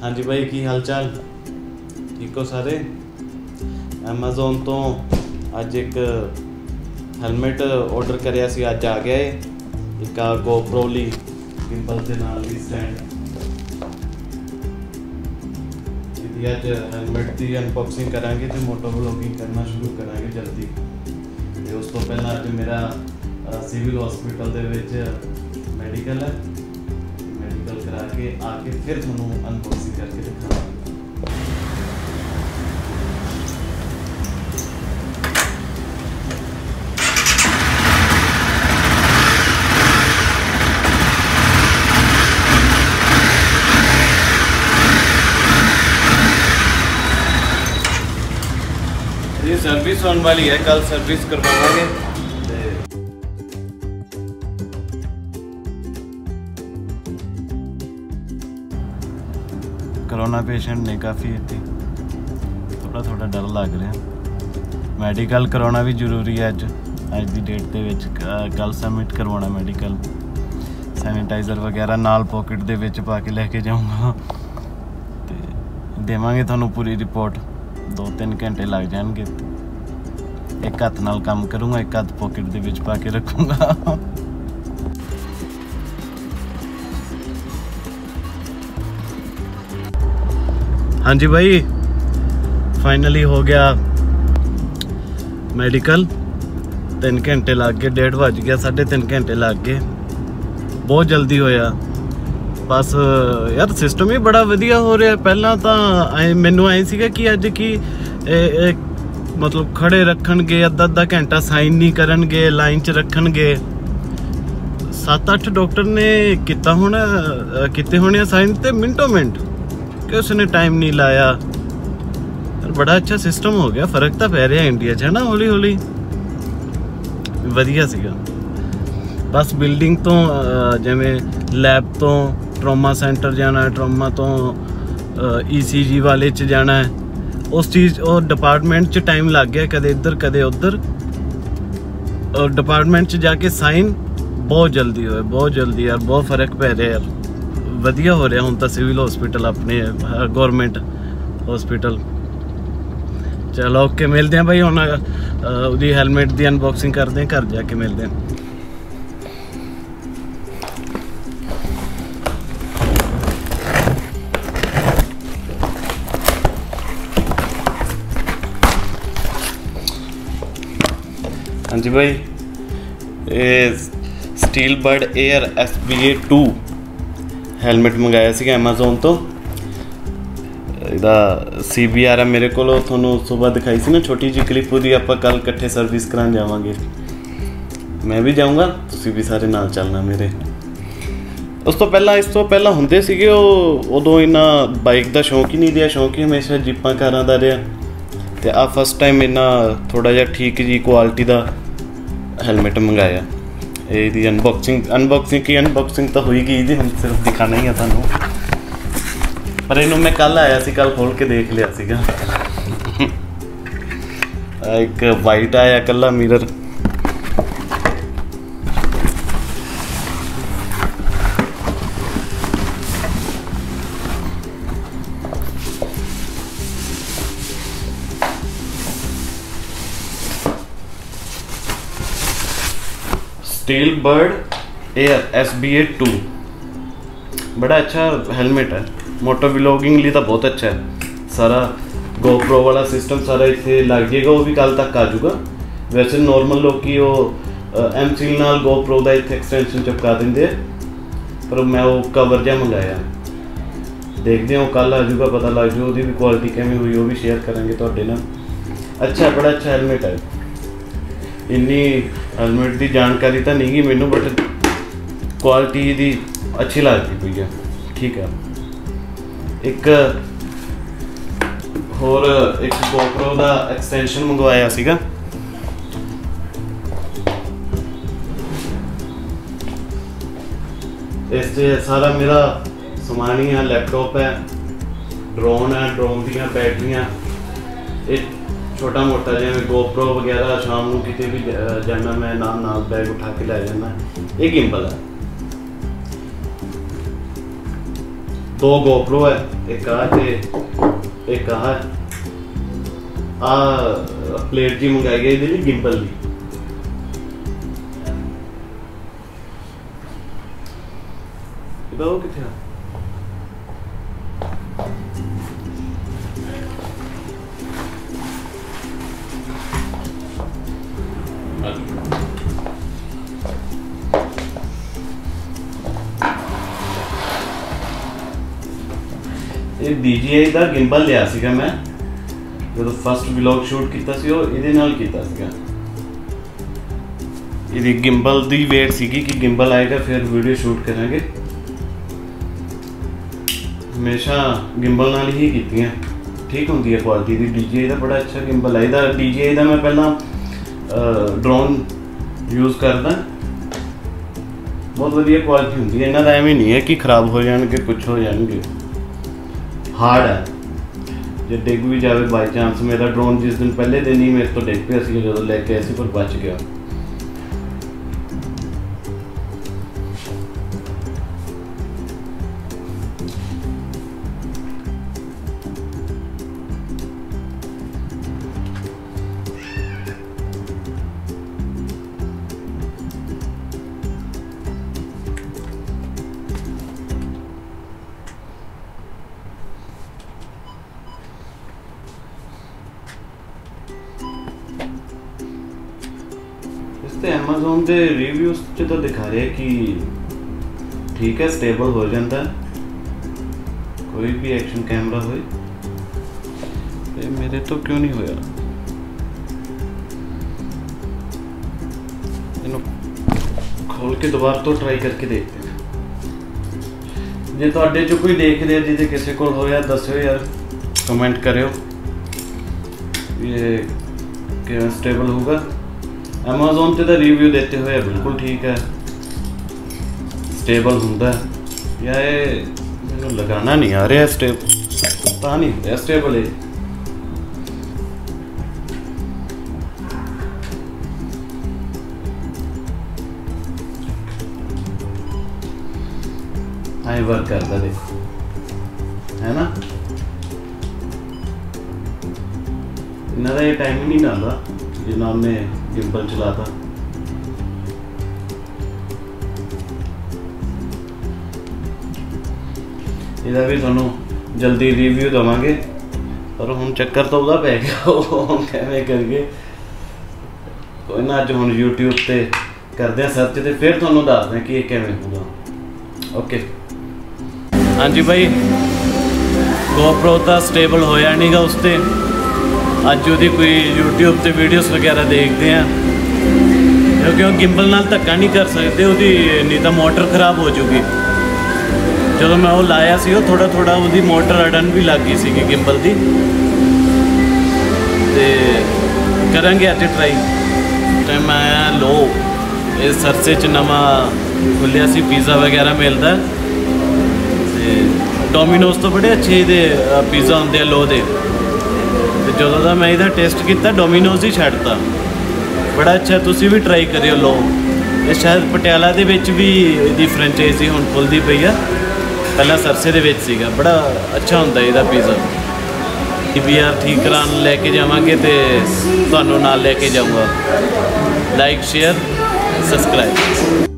हाँ जी भाई, की हाल चाल? ठीक हो सारे? एमेजोन तो अज एक हेलमेट ऑर्डर कराया सी, अज आ गया है। एक GoPro ली गिम्बल के नाल ही स्टैंड। इसकी अज हेलमेट की अनबॉक्सिंग करांगे तो मोटो व्लॉगिंग करना शुरू करांगे जल्दी। तो उस तो पहला अज मेरा सिविल हॉस्पिटल दे विच मैडिकल है, मैडिकल करा के आके फिर थोनों अनबॉक्सिंग करके दिखाऊंगा। ये सर्विस होने वाली है, कल सर्विस करवाएंगे। कोरोना पेशेंट ने काफ़ी इतनी थोड़ा डर लग रहा। मैडिकल करवाना भी जरूरी है अज की डेट के विच। कल सबमिट करवाना मैडिकल। सैनिटाइजर वगैरह नाल पॉकेट दे विच पा के लेके जाऊँगा तो देवांगे थानू पूरी रिपोर्ट। 2-3 घंटे लग जाएंगे। एक हाथ नाल काम करूँगा, एक हाथ पॉकेट दे विच पा के रखूँगा। हाँ जी भाई, फाइनली हो गया मेडिकल। 3 घंटे लग गए, 1:30 बज गया, 3.5 घंटे लग गए। बहुत जल्दी होया। बस यार सिस्टम ही बड़ा वधिया हो रहा। पहला तो मैनू आई सीगा कि अज की मतलब खड़े रखणगे, अद्धा घंटा साइन नहीं करनगे, लाइन च रखणगे। 7-8 डॉक्टर ने किते होने साइन ते मिनटों मिनट, कि उसने टाइम नहीं लाया। बड़ा अच्छा सिस्टम हो गया। फर्क तो पै रहा इंडिया च है ना, हौली हौली वधिया सीगा। बस बिल्डिंग तो जिवें लैब तो ट्रॉमा सेंटर जाना है, ट्रॉमा तो ECG वाले च जाना है, उस चीज़ और डिपार्टमेंट च टाइम लग गया, कदे इधर कदे उधर। और डिपार्टमेंट च जाके साइन बहुत जल्दी होए, बहुत जल्दी यार, बहुत फर्क पै रहा यार। वधिया हो रहा हूँ तो सिविल हॉस्पिटल अपने गौरमेंट हॉस्पिटल। चलो ओके, मिलते हैं भाई। हम उसकी हेलमेट की अनबॉक्सिंग करते हैं, घर जाके मिलते हैं। हाँ जी भाई, ये steel bird air SBA 2 helmet मंगाया सीगा एमेजोन तो। CBR है मेरे को। थोनों सुबह दिखाई सी ना छोटी जी क्लिप, उसकी आप कल इकट्ठे सर्विस कराने जावांगे। मैं भी जाऊँगा, तुसी भी सारे नाल चलना मेरे। इस तो पहला हुंदे सीगे उदों इन्ना बाइक का शौक ही नहीं रहा। शौक ही हमेशा जीपां कारां दा रहा। ते आ फस्ट टाइम इन्ना थोड़ा जिहा ठीक जी क्वालिटी का हेलमेट मंगाया। ये अनबॉक्सिंग तो हुई गई थी, हम सिर्फ दिखाना ही है थानू। पर इनू मैं कल आया सी, कल खोल के देख लिया सीगा। एक वाइट आया कला mirror. Steel bird air SBA 2 बड़ा अच्छा हेलमेट है। मोटो व्लॉगिंग लिए तो बहुत अच्छा है। सारा GoPro वाला सिस्टम सारा इतने लग जाएगा, वो भी कल तक आ जाऊगा। वैसे नॉर्मल लोग की M-Seal नाल GoPro का इतने एक्सटेंशन चिपका देंगे, पर मैं वो कवर जहा मंगाया। देखते हैं वो कल आ जाऊगा, पता लग जाए उसकी भी क्वालिटी किमें हुई, वो भी शेयर करेंगे थोड़े नाल। अच्छा, बड़ा अच्छा हेलमेट है। इन्नी हेलमेट की जानकारी तो नहीं गी मैनू, बट क्वालिटी दी अच्छी लगती पई है, ठीक है। एक होर एक GoPro का एक्सटेंशन मंगवाया सीगा। इस सारा मेरा समान ही है। लैपटॉप है, ड्रोन है, ड्रोन दी बैटरियाँ, एक छोटा मोटा जिवें GoPro वगैरह शाम को किते भी जाना मैं नाल बैग उठा के लै जाना। ये गिम्बल है। दो GoPro है, एक आ प्लेट जी मंगाई गई इहदे लई गिम्बल दी। इहदा वो कित्थे आ? ਇਹ DJI ਦਾ ਗਿੰਬਲ ਲਿਆ ਸੀਗਾ ਮੈਂ ਜਦੋਂ ਫਸਟ ਵਲੌਗ ਸ਼ੂਟ ਕੀਤਾ ਸੀ, ਉਹ ਇਹਦੇ ਨਾਲ ਕੀਤਾ ਸੀਗਾ। ਇਹਦੀ ਗਿੰਬਲ ਦੀ ਵੇਟ ਸੀਗੀ ਕਿ ਗਿੰਬਲ ਆਏਗਾ ਫਿਰ ਵੀਡੀਓ ਸ਼ੂਟ ਕਰਾਂਗੇ। ਹਮੇਸ਼ਾ ਗਿੰਬਲ ਨਾਲ ਹੀ ਕੀਤੀਆਂ, ਠੀਕ ਹੁੰਦੀ ਹੈ ਕੁਆਲਿਟੀ ਦੀ। DJI ਦਾ ਬੜਾ ਅੱਛਾ ਗਿੰਬਲ ਹੈ। ਇਹਦਾ DJI ਦਾ ਮੈਂ ਪਹਿਲਾਂ ਡਰੋਨ ਯੂਜ਼ ਕਰਦਾ, ਬਹੁਤ ਵਧੀਆ ਕੁਆਲਿਟੀ ਹੁੰਦੀ ਹੈ। ਇਹਨਾਂ ਦਾ ਐਵੇਂ ਨਹੀਂ ਹੈ ਕਿ ਖਰਾਬ ਹੋ ਜਾਣਗੇ, ਕੁਛ ਹੋ ਜਾਣਗੇ। हार्ड है, जो डिग भी जाए बाई चांस। मेरा ड्रोन जिस दिन पहले दिन ही मेरे तो डिग पे सी जो लेके ऐसी पर बच गया। Amazon के रिव्यूज तो दिखा रहे कि ठीक है, स्टेबल हो जाता है कोई भी एक्शन कैमरा हो। मेरे तो क्यों नहीं होया? खोल के दोबारा तो ट्राई करके देखते हैं। जे तुहाडे चो कोई देख रहा जिसे किसी को होया दस्यो यार, कमेंट करियो ये किवें स्टेबल होगा। Amazon ते दा रिव्यू देते हुए बिल्कुल ठीक है, स्टेबल होंदा है। या ये मैनूं लगाना नहीं आ रहा स्टेबल, पता नहीं होया स्टेबल है। आई वर्क करता देखो, है ना। इन्हां दा ये टाइम ही नहीं लाता जिन्ना ने गिम्बल चलाता। ਇਹਦਾ ਵੀ ਤੁਹਾਨੂੰ ਜਲਦੀ ਰਿਵਿਊ ਦਵਾਂਗੇ, ਪਰ ਹੁਣ ਚੱਕਰ ਤਾਂ ਉਹਦਾ ਪੈ ਗਿਆ ਉਹ ਕਿਵੇਂ ਕਰੀਏ। ਕੋਈ ਨਾ, ਅੱਜ ਹੁਣ YouTube ਤੇ ਕਰਦੇ ਆ ਸਰਚ ਤੇ ਫਿਰ ਤੁਹਾਨੂੰ ਦੱਸਦੇ ਕਿ ਇਹ ਕਿਵੇਂ ਹੋਊਗਾ। ਓਕੇ ਹਾਂਜੀ ਭਾਈ, GoPro ਤਾਂ ਸਟੇਬਲ ਹੋਇਆ ਨਹੀਂਗਾ ਉਸ ਤੇ। ਅੱਜ ਉਹਦੀ ਕੋਈ YouTube ਤੇ ਵੀਡੀਓਜ਼ ਵਗੈਰਾ ਦੇਖਦੇ ਆ, ਕਿਉਂਕਿ ਉਹ ਗਿੰਬਲ ਨਾਲ ਧੱਕਾ ਨਹੀਂ ਕਰ ਸਕਦੇ ਉਹਦੀ, ਨਹੀਂ ਤਾਂ ਮੋਟਰ ਖਰਾਬ ਹੋ ਜੂਗੀ। ਜਦੋਂ ਮੈਂ ਉਹ ਲਾਇਆ ਸੀ ਉਹ ਥੋੜਾ ਥੋੜਾ ਉਹਦੀ ਮੋਟਰ ਅੜਨ ਵੀ ਲੱਗ ਗਈ ਸੀਗੀ ਗਿੰਬਲ ਦੀ। ਤੇ ਕਰਾਂਗੇ ਅੱਜ ਟਰਾਈ। ਟਾਈਮ ਆਇਆ ਲੋ, ਇਹ ਸਰਸੇ 'ਚ ਨਵਾਂ ਖੁੱਲਿਆ ਸੀ, ਪੀਜ਼ਾ ਵਗੈਰਾ ਮਿਲਦਾ ਤੇ ਡੋਮੀਨੋਜ਼ ਤੋਂ ਬੜੇ ਅੱਛੇ ਇਹਦੇ ਪੀਜ਼ਾ ਹੁੰਦੇ ਆ ਲੋ ਦੇ। ਜਦੋਂ ਦਾ ਮੈਂ ਇਹਦਾ ਟੇਸਟ ਕੀਤਾ ਡੋਮੀਨੋਜ਼ ਹੀ ਛੱਡਤਾ, ਬੜਾ ਅੱਛਾ। ਤੁਸੀਂ ਵੀ ਟਰਾਈ ਕਰਿਓ ਲੋ। ਇਹ ਸ਼ਾਇਦ ਪਟਿਆਲਾ ਦੇ ਵਿੱਚ ਵੀ ਇਹਦੀ ਫਰੈਂਚਾਈਜ਼ੀ ਹੁਣ ਖੁੱਲ੍ਹਦੀ ਪਈ ਆ, ਪਹਿਲਾਂ ਸਰਸੇ ਦੇ ਵਿੱਚ ਸੀਗਾ। ਬੜਾ ਅੱਛਾ ਹੁੰਦਾ ਇਹਦਾ ਪੀਜ਼ਾ। DVR ਠੀਕ ਕਰਾਉਣ ਲੈ ਕੇ ਜਾਵਾਂਗੇ ਤੇ ਤੁਹਾਨੂੰ ਨਾਲ ਲੈ ਕੇ ਜਾਊਂਗਾ। Like, share, subscribe.